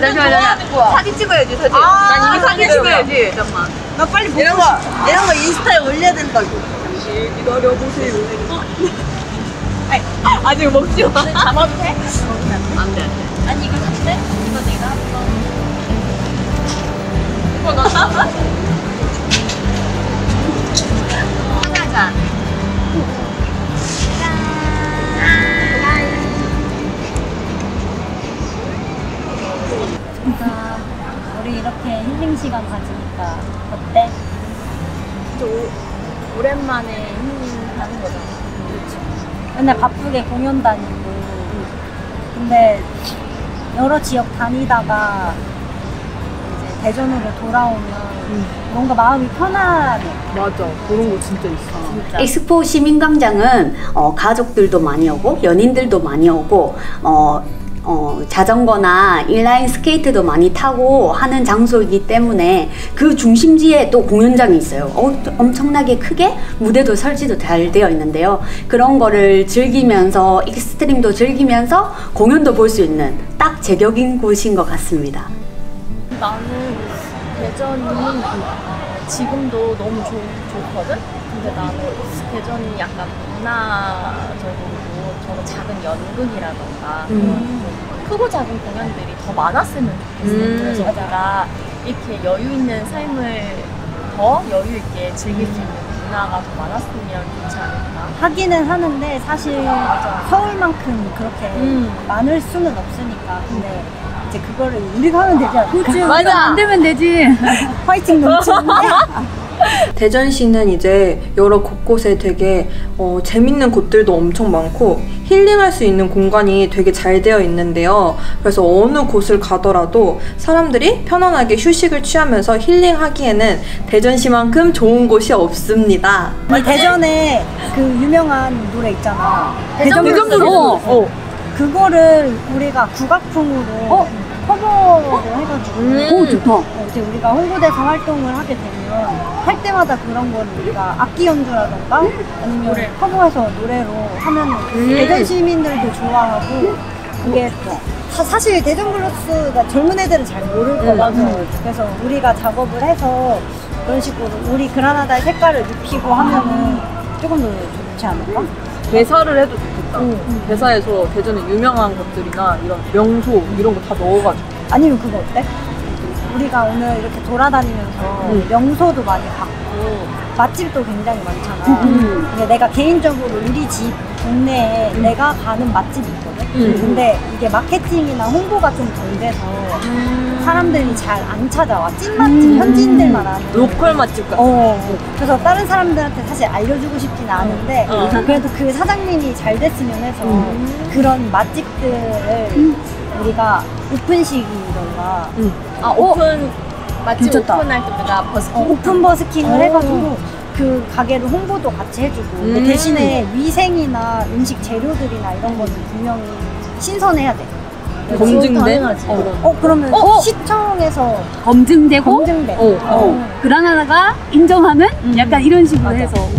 잠시만. 사진 찍어야지, 사진. 난 이미 사진 찍어야지. 잠깐만. 나 빨리 이런 거 인스타에 올려야 된다고. 잠시 기다려보세요. 아직 먹지 마. 잡아도 돼? 안 돼, 안 돼. 아니 이거 같대? 이거 내가 한번 이거 넣었다? 하나자. 진짜 우리 이렇게 힐링 시간 가지니까 어때? 오랜만에 힐링하는 거잖아. 맨날 바쁘게 공연 다니고 근데 여러 지역 다니다가 이제 대전으로 돌아오면 뭔가 마음이 편안해. 맞아. 그런 거 진짜 있어. 진짜. 엑스포 시민광장은 가족들도 많이 오고 연인들도 많이 오고 자전거나 인라인 스케이트도 많이 타고 하는 장소이기 때문에 그 중심지에 또 공연장이 있어요. 엄청나게 크게 무대도 설치도 잘 되어 있는데요. 그런 거를 즐기면서 익스트림도 즐기면서 공연도 볼 수 있는 딱 제격인 곳인 것 같습니다. 나는 대전이 지금도 너무 좋거든? 근데 나는 대전이 약간 문화적으로 저런 작은 연극이라던가 좀 크고 작은 공연들이 더 많았으면 좋겠어. 그래서 우리가 이렇게 여유 있는 삶을 더 여유 있게 즐길 수 있는 문화가 더 많았으면 좋지 않을까. 하기는 하는데 사실 서울만큼 그렇게 많을 수는 없으니까. 근데 이제 그거를 우리가 하면 되지 않을까? 그치, 맞아. 안 되면 되지. 화이팅 넘치는데. 대전시는 이제 여러 곳곳에 되게 재밌는 곳들도 엄청 많고 힐링할 수 있는 공간이 되게 잘 되어 있는데요. 그래서 어느 곳을 가더라도 사람들이 편안하게 휴식을 취하면서 힐링하기에는 대전시만큼 좋은 곳이 없습니다. 아니, 대전에 그 유명한 노래 있잖아. 대전블루스. 그거를 우리가 국악풍으로 커버를 해가지고 오, 좋다. 이제 우리가 홍보대사 활동을 하게 되면 할 때마다 그런 걸 우리가 악기 연주라던가 아니면 커버해서 노래로 하면 대전 시민들도 좋아하고 그게 사실 대전 블루스가 젊은 애들은 잘 모를 거라서 그래서 우리가 작업을 해서 그런 식으로 우리 그라나다의 색깔을 입히고 하면은 조금 더 좋지 않을까? 대사를 해도 좋겠다. 대사에서 대전의 유명한 것들이나 이런 명소 이런 거 다 넣어가지고. 아니면 그거 어때? 우리가 오늘 이렇게 돌아다니면서 명소도 많이 갔고 맛집도 굉장히 많잖아. 근데 내가 개인적으로 우리 집 동네에 내가 가는 맛집이 있거든. 근데 이게 마케팅이나 홍보가 좀 덜 돼서 사람들이 잘 안 찾아와. 찐맛집, 현지인들만 아는 로컬 맛집 같은. 그래서 다른 사람들한테 사실 알려주고 싶지는 않은데 그래도 그 사장님이 잘 됐으면 해서 그런 맛집들을 우리가 오픈식이던가 오픈 맛집 미쳤다. 오픈할 때마다 버스킹. 오픈 버스킹을 해가지고 그 가게를 홍보도 같이 해주고 근데 대신에 위생이나 음식 재료들이나 이런 거는 분명히 신선해야 돼. 검증된? 그러면 시청에서 검증되고 검증돼. 그라나다가 인정하는 약간 이런 식으로 해서